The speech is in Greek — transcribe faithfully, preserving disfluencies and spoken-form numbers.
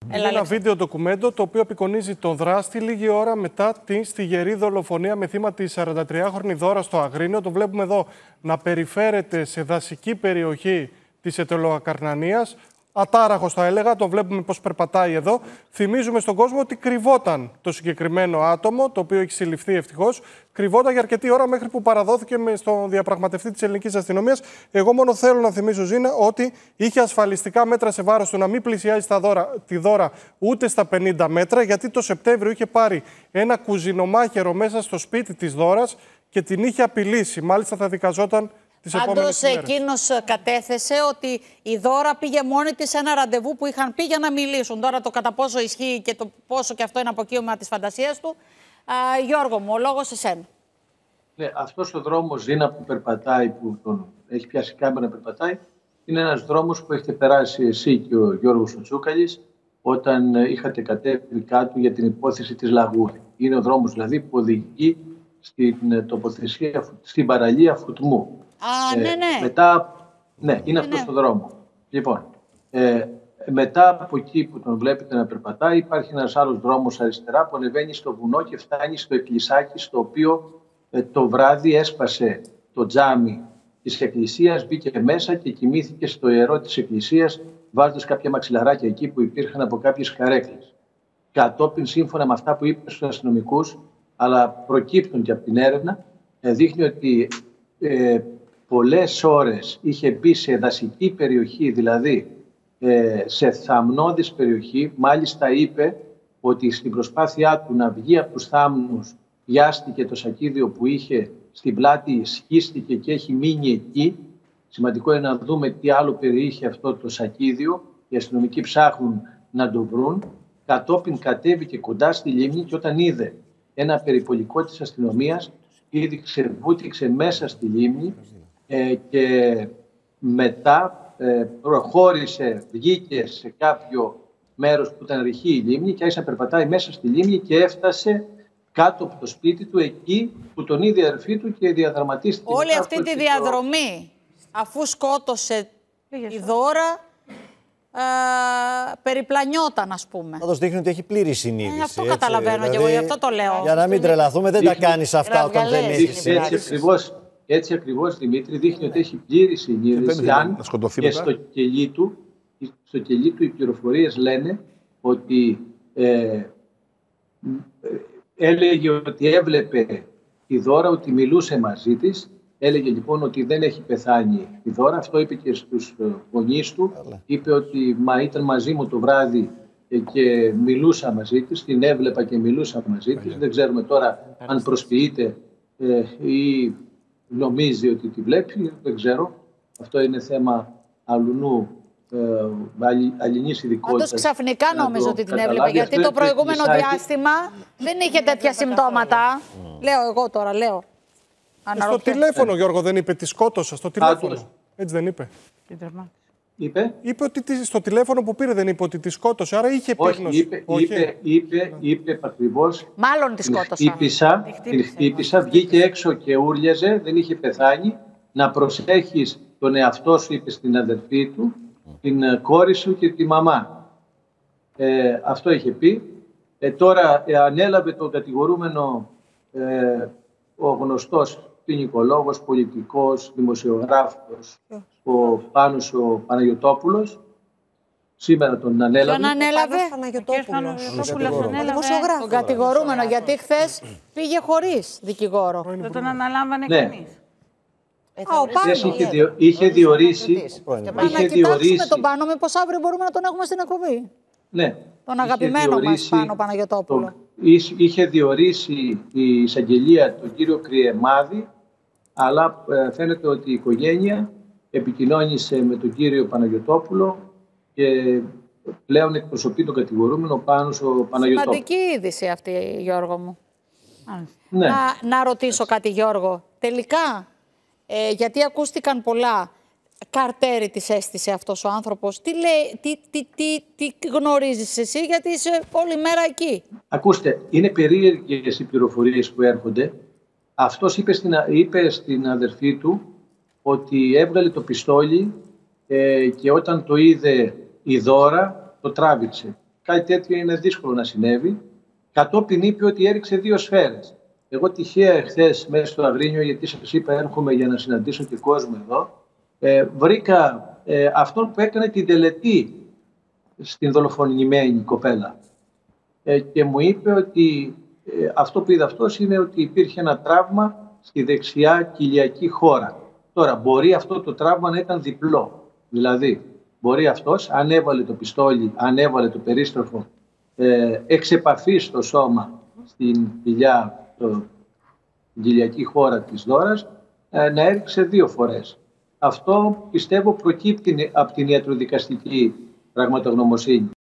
Είναι ένα βίντεο ντοκουμέντο το οποίο απεικονίζει τον δράστη λίγη ώρα μετά την στιγερή δολοφονία με θύμα τη σαραντατριάχρονη Δώρα στο Αγρίνιο. Το βλέπουμε εδώ να περιφέρεται σε δασική περιοχή της Αιτωλοακαρνανίας. Ατάραχος θα έλεγα, το βλέπουμε πώς περπατάει εδώ. Θυμίζουμε στον κόσμο ότι κρυβόταν το συγκεκριμένο άτομο, το οποίο έχει συλληφθεί ευτυχώς. Κρυβόταν για αρκετή ώρα μέχρι που παραδόθηκε στον διαπραγματευτή της ελληνικής αστυνομίας. Εγώ μόνο θέλω να θυμίσω, Ζήνα, ότι είχε ασφαλιστικά μέτρα σε βάρος του να μην πλησιάζει στα δώρα, τη Δώρα ούτε στα πενήντα μέτρα, γιατί το Σεπτέμβριο είχε πάρει ένα κουζινομάχαιρο μέσα στο σπίτι της Δώρας και την είχε απειλήσει. Μάλιστα θα δικαζόταν. Πάντως εκείνος κατέθεσε ότι η Δώρα πήγε μόνη της σε ένα ραντεβού που είχαν πει για να μιλήσουν. Τώρα το κατά πόσο ισχύει και το πόσο και αυτό είναι αποκύωμα της φαντασίας του. Α, Γιώργο μου, ο λόγος σε σένα. Ναι, αυτός ο δρόμος, Ζήνα, που περπατάει, που τον έχει πιάσει κάμερα να περπατάει, είναι ένας δρόμος που έχετε περάσει εσύ και ο Γιώργος ο Τσούκαλης όταν είχατε κατέβει κάτω για την υπόθεση της Λαγούρη. Είναι ο δρόμος δηλαδή που οδηγεί στην τοποθεσία, στην παραλία Φουτμού. Α, ναι, ναι. Ε, μετά, ναι, είναι ναι, αυτός ναι. ο δρόμο. Λοιπόν, ε, μετά από εκεί που τον βλέπετε να περπατάει, υπάρχει ένας άλλος δρόμος αριστερά που ανεβαίνει στο βουνό και φτάνει στο εκκλησάκι, στο οποίο ε, το βράδυ έσπασε το τζάμι της εκκλησίας, μπήκε μέσα και κοιμήθηκε στο ιερό της εκκλησίας, βάζοντας κάποια μαξιλαράκια εκεί που υπήρχαν από κάποιες καρέκλες. Κατόπιν, σύμφωνα με αυτά που είπε στους αστυνομικούς, αλλά προκύπτουν και από την έρευνα, ε, δείχνει ότι ε, πολλές ώρες είχε μπει σε δασική περιοχή, δηλαδή ε, σε θαμνώδης περιοχή. Μάλιστα είπε ότι στην προσπάθειά του να βγει από τους θάμνους πιάστηκε το σακίδιο που είχε στην πλάτη, σχίστηκε και έχει μείνει εκεί. Σημαντικό είναι να δούμε τι άλλο περιείχε αυτό το σακίδιο. Οι αστυνομικοί ψάχνουν να το βρουν. Κατόπιν κατέβηκε κοντά στη λίμνη και όταν είδε ένα περιπολικό της αστυνομίας, πήδηξε, βούτυξε μέσα στη λίμνη ε, και μετά ε, προχώρησε, βγήκε σε κάποιο μέρος που ήταν ρηχή η λίμνη και άρχισε να περπατάει μέσα στη λίμνη και έφτασε κάτω από το σπίτι του, εκεί που τον είδε η αδερφή του και διαδραματίστηκε. Όλη αυτή τη διαδρομή, το... αφού σκότωσε η Δώρα, Uh, περιπλανιόταν, ας πούμε. Πάντως δείχνει ότι έχει πλήρη συνείδηση. Ε, αυτό έτσι, καταλαβαίνω δηλαδή, και εγώ, γι' αυτό το λέω. Για να μην τρελαθούμε, δεν δείχνει, τα κάνεις αυτά όταν δεν έχει συνείδηση. Έτσι ακριβώς, έτσι ακριβώς, Δημήτρη, δείχνει ότι έχει πλήρη συνείδηση. Αν και στο κελί, του, στο κελί του οι πληροφορίες λένε ότι ε, έλεγε ότι έβλεπε τη Δώρα, ότι μιλούσε μαζί της. Έλεγε λοιπόν ότι δεν έχει πεθάνει η Δώρα. Αυτό είπε και στους γονείς του. Έλα. Είπε ότι μα ήταν μαζί μου το βράδυ και μιλούσα μαζί της. Την έβλεπα και μιλούσα μαζί Έλα. της. Δεν ξέρουμε τώρα Έλα. αν προσποιείται ε, ή νομίζει ότι τη βλέπει. Δεν ξέρω. Αυτό είναι θέμα αλουνού, ε, αλληνής ειδικότητας. Όντως ξαφνικά νόμιζε ότι την έβλεπε. Γιατί το προηγούμενο διάστημα δεν είχε τέτοια συμπτώματα. Λέω εγώ τώρα, λέω. Στο τηλέφωνο, Γιώργο, δεν είπε τη σκότωσα, στο τηλέφωνο. Άτος. Έτσι δεν είπε. Είπε. Είπε ότι στο τηλέφωνο που πήρε δεν είπε ότι τη σκότωσε, άρα είχε επίγνωση. Είπε, Όχι, είπε, είπε, είπε ακριβώς. Μάλλον τη σκότωσα. Χτύπησα, την χτύπησα, βγήκε έξω και ούρλιαζε, δεν είχε πεθάνει. Να προσέχεις τον εαυτό σου, είπε στην αδερφή του, την κόρη σου και τη μαμά. Ε, αυτό είχε πει. Ε, τώρα ε, ανέλαβε τον κατηγορούμενο ε, ο γνωστός ποινικολόγος, πολιτικός, δημοσιογράφος, ο Πάνος ο Παναγιωτόπουλος. Σήμερα τον ανέλαβε. Τον ανέλαβε. Δημοσιογράφο. Τον κατηγορούμενο, γιατί χθες πήγε χωρίς δικηγόρο. Δεν τον αναλάμβανε ναι. κανείς. Α, ο Πάνος. Είχε, διο, είχε διορίσει. Είχε να κοιτάξουμε τον Πάνο, μήπως αύριο μπορούμε να τον έχουμε στην εκπομπή. Ναι. Τον αγαπημένο μας Πάνο Παναγιωτόπουλο. Είχε διορίσει η εισαγγελία τον κύριο Κριεμάδη, αλλά ε, φαίνεται ότι η οικογένεια επικοινώνησε με τον κύριο Παναγιωτόπουλο και πλέον εκπροσωπεί τον κατηγορούμενο Πάνος ο Παναγιωτόπουλος. Σημαντική είδηση αυτή, Γιώργο μου. Ναι. Να, να ρωτήσω κάτι, Γιώργο. Τελικά, ε, γιατί ακούστηκαν πολλά, καρτέρι της έστησε αυτός ο άνθρωπος. Τι λέει, τι, τι, τι, τι γνωρίζεις εσύ, γιατί είσαι όλη μέρα εκεί. Ακούστε, είναι περίεργες οι πληροφορίες που έρχονται. Αυτός είπε στην, είπε στην αδερφή του ότι έβγαλε το πιστόλι ε, και όταν το είδε η Δώρα το τράβηξε. κάτι τέτοιο είναι δύσκολο να συνέβη. Κατόπιν είπε ότι έριξε δύο σφαίρες. Εγώ τυχαία εχθές μέσα στο Αγρίνιο, γιατί σας είπα έρχομαι για να συναντήσω και κόσμο εδώ, ε, βρήκα ε, αυτόν που έκανε την τελετή στην δολοφονημένη κοπέλα. Ε, και μου είπε ότι ε, αυτό που είδε αυτός είναι ότι υπήρχε ένα τραύμα στη δεξιά κοιλιακή χώρα. Τώρα, μπορεί αυτό το τραύμα να ήταν διπλό. Δηλαδή, μπορεί αυτός, αν έβαλε το πιστόλι, αν έβαλε το περίστροφο ε, εξ επαφής στο σώμα, στην κοιλιά, το, την κοιλιακή χώρα της δώρας, ε, να έριξε δύο φορές. Αυτό, πιστεύω, προκύπτει από την ιατροδικαστική πραγματογνωμοσύνη.